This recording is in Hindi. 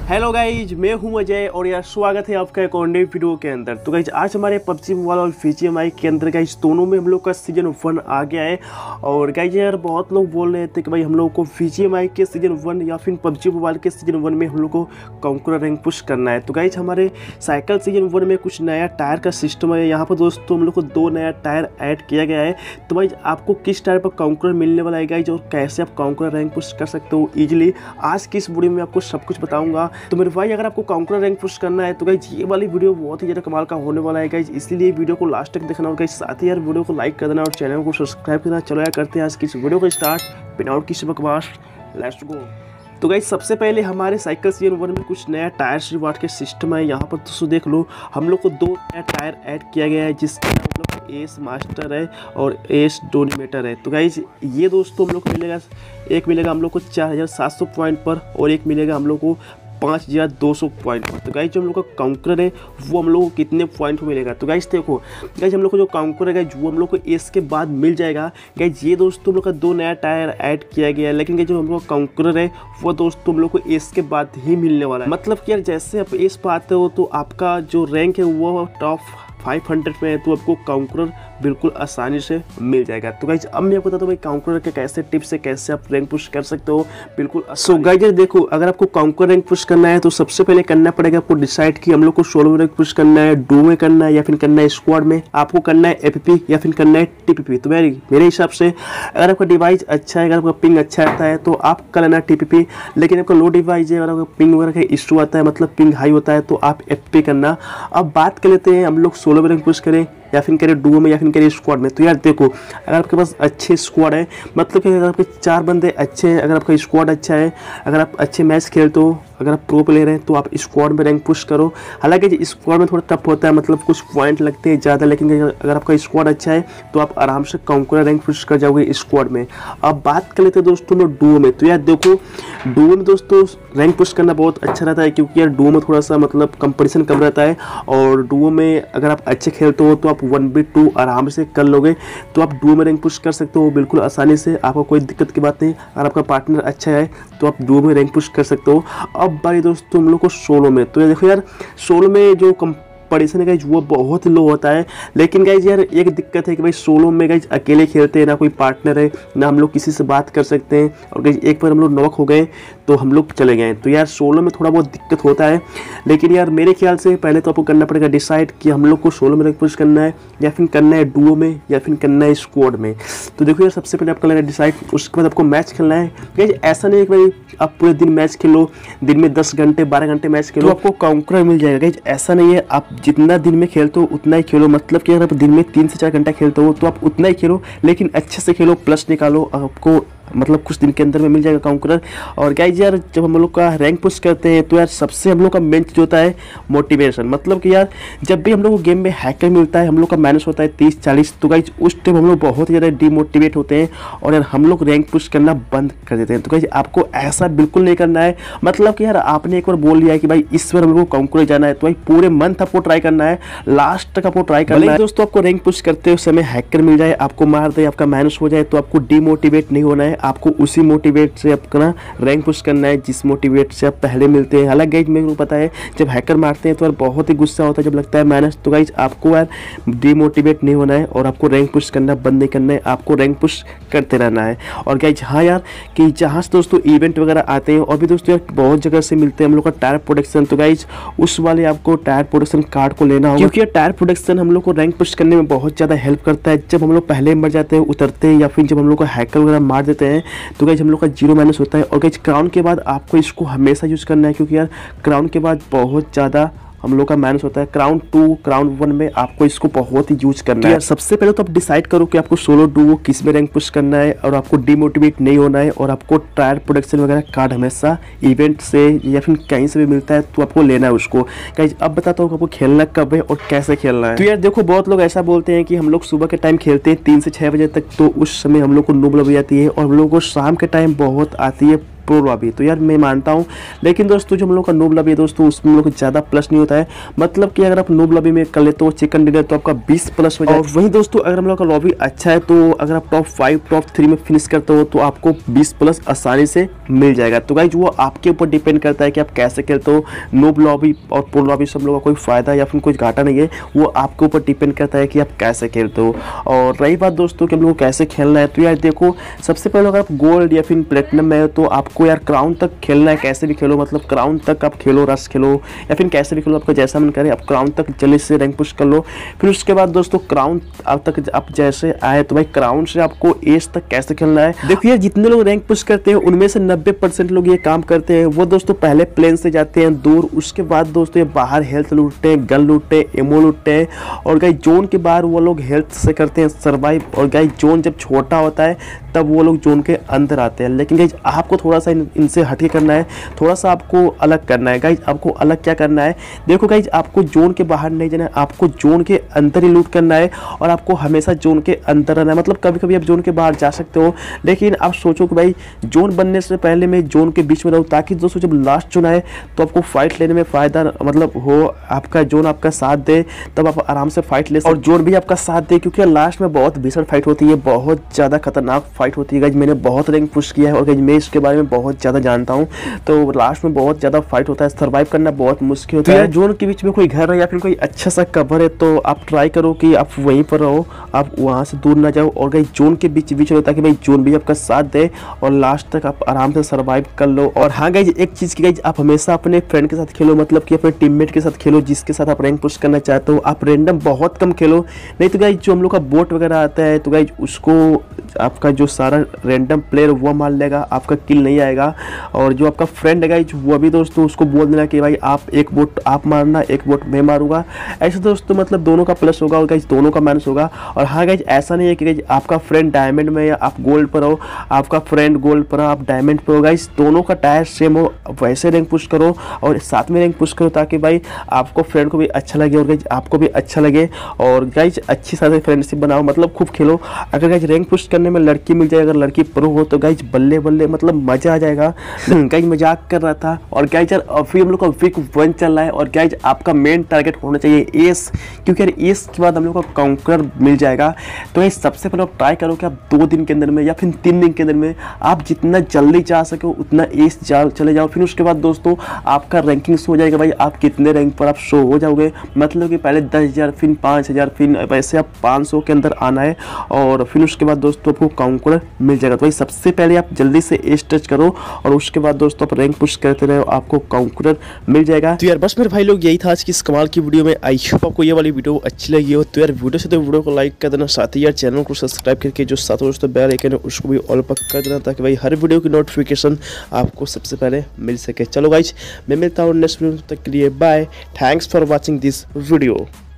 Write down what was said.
हेलो गाइज, मैं हूं अजय और यार स्वागत है आपका एक और नई वीडियो के अंदर। तो गाइज आज हमारे पबजी मोबाइल और बीजीएमआई के अंदर गाइज दोनों में हम लोग का सीजन 1 आ गया है। और गाइज यार बहुत लोग बोल रहे थे कि भाई हम लोग को बीजीएमआई के सीजन 1 या फिर पबजी मोबाइल के सीजन 1 में हम लोग को कॉन्करर रैंक पुश करना है। तो गाइज हमारे साइकिल सीजन 1 में कुछ नया टायर का सिस्टम है। यहाँ पर दोस्तों हम लोग को 2 नया टायर ऐड किया गया है। तो भाई आपको किस टायर पर कॉन्करर मिलने वाला है गाइज और कैसे आप कॉन्करर रैंक पुश कर सकते हो ईजिली, आज की इस वीडियो में आपको सब कुछ बताऊंगा। तो मेरे भाई अगर आपको कॉन्करर रैंक पुश करना है तो गाइज ये वाली वीडियो बहुत ही ज़्यादा कमाल का होने वाला है गाइज, इसीलिए वीडियो को लास्ट तक देखना और गाइज साथ ही यार वीडियो को लाइक कर देना और चैनल को सब्सक्राइब करना। चलो यार करते हैं आज की इस वीडियो को स्टार्ट बिना और किसी बकवास, लेट्स गो। तो गाइज सबसे पहले हमारे साइकिल सीजन 1 में कुछ नया टायर रिवार्ड के सिस्टम है। यहाँ पर दोस्तों देख लो हम लोग को 2 नया टायर ऐड किया गया है, जिसका हम लोग को एस मास्टर है और एस डोनीमेटर है। तो गाइज ये दोस्तों हम लोग को मिलेगा, एक मिलेगा हम लोग को 4700 पॉइंट पर और एक मिलेगा हम लोग को 5200 पॉइंट पर। तो गाइज जो हम लोग का काउंटर है वो हम लोग को कितने पॉइंट पर मिलेगा। तो गाइज देखो गाइज हम लोग को जो काउंटर है गाइज वो हम लोग को एस के बाद मिल जाएगा। गाइज ये दोस्तों हम लोग का 2 नया टायर ऐड किया गया है, लेकिन जो हम लोग का काउंटर है वो दोस्तों हम लोग को एस के बाद ही मिलने वाला है। मतलब कि यार जैसे आप एस पर आते हो तो आपका जो रैंक है वो टॉप 500 में है, तो आपको काउंकरर बिल्कुल आसानी से मिल जाएगा। तो गाइज अब मैं आपको बताता हूँ भाई काउंकरर के कैसे टिप्स है, कैसे आप रैंक पुश कर सकते हो बिल्कुल। सो गाइज देखो अगर आपको काउंकरर रैंक पुश करना है तो सबसे पहले करना पड़ेगा आपको डिसाइड कि हम लोग को सोलो में रैंक पुश करना है, डू में करना है या फिर करना है स्क्वाड में, आपको करना है एपीपी या फिर करना है टीपीपी। तो मेरे हिसाब से अगर आपका डिवाइस अच्छा है, अगर आपका पिंग अच्छा आता है तो आप कर लेना टीपीपी, लेकिन आपका लो डिवाइस है, अगर आपका पिंग वगैरह का इशू आता है मतलब पिंग हाई होता है तो आप एपीपी करना। अब बात कर लेते हैं हम लोग सोलो में रैंक पुश करें या फिर करें डुओ में या फिर करें स्क्वाड में। तो यार देखो अगर आपके पास अच्छे स्क्वाड है, मतलब कि अगर आपके 4 बंदे अच्छे हैं, अगर आपका स्क्वाड अच्छा है, अगर आप अच्छे मैच खेलते हो, अगर आप प्रो प्लेयर हैं तो आप स्क्वाड में रैंक पुश करो। हालांकि स्क्वाड में थोड़ा टफ होता है, मतलब कुछ पॉइंट लगते हैं ज़्यादा, लेकिन अगर आपका स्क्वाड अच्छा है तो आप आराम से काउंटर रैंक पुश कर जाओगे स्क्वाड में। अब बात कर लेते हैं दोस्तों में डुओ में। तो यार देखो डुओ में दोस्तों रैंक पुश करना बहुत अच्छा रहता है, क्योंकि यार डुओ में थोड़ा सा मतलब कंपटीशन कम रहता है और डुओ में अगर आप अच्छे खेलते हो तो आप 1v2 आराम से कर लोगे। तो आप डुओ में रैंक पुश कर सकते हो बिल्कुल आसानी से, आपको कोई दिक्कत की बात नहीं। अगर आपका पार्टनर अच्छा है तो आप डुओ में रैंक पुश कर सकते हो। अब बारी दोस्तों हम लोग को सोलो में। तो देखो यार सोलो में जो कंपटीशन है गाइज वो बहुत लो होता है, लेकिन गाइज यार एक दिक्कत है कि भाई सोलो में गाइज अकेले खेलते हैं, ना कोई पार्टनर है, ना हम लोग किसी से बात कर सकते हैं। और गाइज एक बार हम लोग नॉक हो गए तो हम लोग चले गए। तो यार सोलो में थोड़ा बहुत दिक्कत होता है, लेकिन यार मेरे ख्याल से पहले तो आपको करना पड़ेगा डिसाइड कि हम लोग को सोलो में रैंक पुश करना है या फिर करना है डुओ में या फिर करना है स्क्वाड में। तो देखो यार सबसे पहले आपका लेना डिसाइड, उसके बाद आपको मैच खेलना है। गाइज ऐसा नहीं है कि भाई आप पूरे दिन मैच खेलो, दिन में 10 घंटे 12 घंटे मैच खेलो तो आपको काउंटर मिल जाएगा। गाइज ऐसा नहीं है, आप जितना दिन में खेलते हो उतना ही खेलो, मतलब कि अगर आप दिन में 3 से 4 घंटा खेलते हो तो आप उतना ही खेलो, लेकिन अच्छे से खेलो, प्लस निकालो, आपको मतलब कुछ दिन के अंदर में मिल जाएगा काउंटर। और गाइज यार जब हम लोग का रैंक पुश करते हैं तो यार सबसे हम लोग का मेन चीज होता है मोटिवेशन, मतलब कि यार जब भी हम लोग को गेम में हैकर मिलता है, हम लोग का माइनस होता है 30-40, तो गाइज उस टाइम हम लोग बहुत ही ज़्यादा डिमोटिवेट होते हैं और यार हम लोग रैंक पुश करना बंद कर देते हैं। तो गाइज आपको ऐसा बिल्कुल नहीं करना है, मतलब कि यार आपने एक बार बोल लिया है कि भाई इस बार हम लोग को काउंटर जाना है तो भाई पूरे मंथ आपको ट्राई करना है, लास्ट तक आपको ट्राई करना है। दोस्तों आपको रैंक पुश करते हुए समय हैकर मिल जाए, आपको मार दे, आपका माइनस हो जाए, तो आपको डिमोटिवेट नहीं होना है, आपको उसी मोटिवेट से अपना रैंक पुश करना है जिस मोटिवेट से आप पहले मिलते हैं। हालांकि गाइज मेरे को पता है जब हैकर मारते हैं तो यार बहुत ही गुस्सा होता है जब लगता है माइनस। तो गाइज आपको यार डिमोटिवेट नहीं होना है और आपको रैंक पुश करना बंद नहीं करना है, आपको रैंक पुश करते रहना है। और गाइज हाँ यार कि जहाँ से दोस्तों इवेंट वगैरह आते हैं और भी दोस्तों यार बहुत जगह से मिलते हैं हम लोग का टायर प्रोडक्शन। तो गाइज उस वाले आपको टायर प्रोडक्शन कार्ड को लेना होगा, क्योंकि यार टायर प्रोडक्शन हम लोग को रैंक पुश करने में बहुत ज़्यादा हेल्प करता है। जब हम लोग पहले मर जाते हैं उतरते हैं या फिर जब हम लोग को हैकर वगैरह मार देते हैं तो गाइज हम लोग का 0 माइनस होता है। और गाइज क्राउन के बाद आपको इसको हमेशा यूज़ करना है, क्योंकि यार क्राउन के बाद बहुत ज़्यादा हम लोग का माइनस होता है। क्राउन 2 क्राउन 1 में आपको इसको बहुत ही यूज करना है। सबसे पहले तो आप डिसाइड करो कि आपको सोलो डुओ किस में रैंक पुश करना है और आपको डिमोटिवेट नहीं होना है, और आपको टायर प्रोडक्शन वगैरह कार्ड हमेशा इवेंट से या फिर कहीं से भी मिलता है तो आपको लेना है उसको। गाइस अब बताता हूँ आपको खेलना कब है और कैसे खेलना है। तो यार देखो बहुत लोग ऐसा बोलते हैं कि हम लोग सुबह के टाइम खेलते हैं 3 से 6 बजे तक, तो उस समय हम लोग को नूब लग जाती है, और हम लोग को शाम के टाइम बहुत आती है प्रो लॉबी। तो यार मैं मानता हूँ, लेकिन दोस्तों जो हम लोग का नूब लॉबी है दोस्तों उसमें हम लोग को ज़्यादा प्लस नहीं होता है। मतलब कि अगर आप नूब लॉबी में कर लेते हो चिकन डिनर तो आपका 20 प्लस हो जाए। और वहीं दोस्तों अगर हम लोग का लॉबी अच्छा है तो अगर आप टॉप 5 टॉप 3 में फिनिश करते हो तो आपको 20 प्लस आसानी से मिल जाएगा। तो गाइज वो आपके ऊपर डिपेंड करता है कि आप कैसे खेलते हो। नूब लॉबी और प्रो लॉबी सब लोगों का कोई फ़ायदा या फिर कोई घाटा नहीं है, वो आपके ऊपर डिपेंड करता है कि आप कैसे खेलते हो। और रही बात दोस्तों कि हम लोग को कैसे खेलना है, तो यार देखो सबसे पहले अगर आप गोल्ड या फिर प्लेटिनम में हो तो आपको यार क्राउन तक खेलना है। कैसे भी खेलो, मतलब क्राउन तक आप खेलो, रश खेलो या फिर कैसे भी खेलो, आपको जैसा मन करे आप क्राउन तक जल्दी से रैंक पुश कर लो। फिर उसके बाद दोस्तों क्राउन तक आप जैसे आए तो भाई क्राउन से आपको एज तक कैसे खेलना है। देखिए यार जितने लोग रैंक पुश करते हैं उनमें से 90% लोग ये काम करते हैं। वो दोस्तों पहले प्लेन से जाते हैं दूर, उसके बाद दोस्तों ये बाहर हेल्थ लूटते हैं, गन लूटते हैं, एमो लूटते हैं। और गाइस जोन के बाहर वो लोग हेल्थ से करते हैं सर्वाइव। और गाइस जोन जब छोटा होता है तब वो लोग जोन के अंदर आते हैं। लेकिन गाइस आपको थोड़ा सा इनसे हटके करना है, थोड़ा सा आपको अलग करना है। गाइस आपको अलग क्या करना है, देखो गाइस आपको जोन के बाहर नहीं जाना है, आपको जोन के अंदर ही लूट करना है। और आपको हमेशा जोन के अंदर रहना है। मतलब कभी कभी आप जोन के बाहर जा सकते हो, लेकिन आप सोचो कि भाई जोन बनने से पहले मैं जोन के बीच में रहूँ, ताकि दोस्तों जब लास्ट जोन आए तो आपको फाइट लेने में फ़ायदा मतलब हो, आपका जोन आपका साथ दे, तब आप आराम से फाइट ले और जोन भी आपका साथ दे। क्योंकि लास्ट में बहुत भीषण फाइट होती है, बहुत ज़्यादा खतरनाक फाइट होती है। गाइस मैंने बहुत रैंक पुश किया है और गाइस मैं इसके बारे में बहुत ज़्यादा जानता हूँ। तो लास्ट में बहुत ज़्यादा फाइट होता है, सर्वाइव करना बहुत मुश्किल होता है। जोन के बीच में कोई घर है या फिर कोई अच्छा सा कवर है तो आप ट्राई करो कि आप वहीं पर रहो, आप वहाँ से दूर ना जाओ। और गाइस जोन के बीच रहो ताकि भाई जोन भी आपका साथ दे और लास्ट तक आप आराम से सर्वाइव कर लो। और हाँ गाइस एक चीज़ की, गाइस आप हमेशा अपने फ्रेंड के साथ खेलो, मतलब कि अपने टीममेट के साथ खेलो जिसके साथ आप रैंक पुश करना चाहते हो। आप रैंडम बहुत कम खेलो, नहीं तो गाइस जो हम लोग का बोट वगैरह आता है तो गाइस उसको आपका जो सारा रैंडम प्लेयर वो मार लेगा, आपका किल नहीं आएगा। और जो आपका फ्रेंड है गाइस वो भी दोस्तों उसको बोल देना कि भाई आप एक बोट आप मारना, एक बोट मैं मारूंगा। ऐसे दोस्तों मतलब दोनों का प्लस होगा और गाइस दोनों का माइनस होगा। और हाँ गाइस ऐसा नहीं है कि गाइस आपका फ्रेंड डायमंड में या आप गोल्ड पर हो, आपका फ्रेंड गोल्ड पर हो, आप डायमंड पर हो। गाइस दोनों का टायर सेम हो, वैसे रैंक पुश करो और साथ में रैंक पुश करो ताकि भाई आपको फ्रेंड को भी अच्छा लगे और गाइस आपको भी अच्छा लगे। और गाइस अच्छी साथ फ्रेंडशिप बनाओ, मतलब खूब खेलो। अगर गाइस रैंक पुश करने में लड़की मिल जाए, अगर लड़की प्रो हो तो गाइस बल्ले बल्ले मतलब मजा आ जाएगा। गाइस मजाक कर रहा था। और गाइस यार अभी हम लोग का वीक 1 चल रहा है और गाइस आपका मेन टारगेट होना चाहिए एस, क्योंकि यार एस के बाद हम लोग का काउंटर मिल जाएगा। तो गाइस सबसे पहले आप ट्राई करो कि आप 2 दिन के अंदर में या फिर 3 दिन के अंदर में आप जितना जल्दी जा सके उतना एस चले जाओ। फिर उसके बाद दोस्तों आपका रैंकिंग शो हो जाएगा, भाई आप कितने रैंक पर आप शो हो जाओगे। मतलब कि पहले 10,000 फिर 5,000 फिर वैसे आप 500 के अंदर आना है और फिर उसके बाद दोस्तों आपको काउंटर मिल जाएगा। तो भाई सबसे पहले आप जल्दी से एस टच करो और उसके बाद दोस्तों आप रैंक पुश करते रहो, आपको काउंटर मिल जाएगा। तो यार बस मेरे भाई लोग यही था आज की इस कमाल की वीडियो में। आई होप आपको ये वाली वीडियो अच्छी लगी हो। तो यार वीडियो से तो वीडियो को लाइक कर देना, साथ ही यार चैनल को सब्सक्राइब करके जो साथ दोस्तों बेल आइकन है उसको भी ऑल पर कर देना ताकि भाई हर वीडियो की नोटिफिकेशन आपको सबसे पहले मिल सके। चलो गाइज मैं मिलता हूँ नेक्स्ट वीडियो, तक के लिए bye, thanks for watching this video.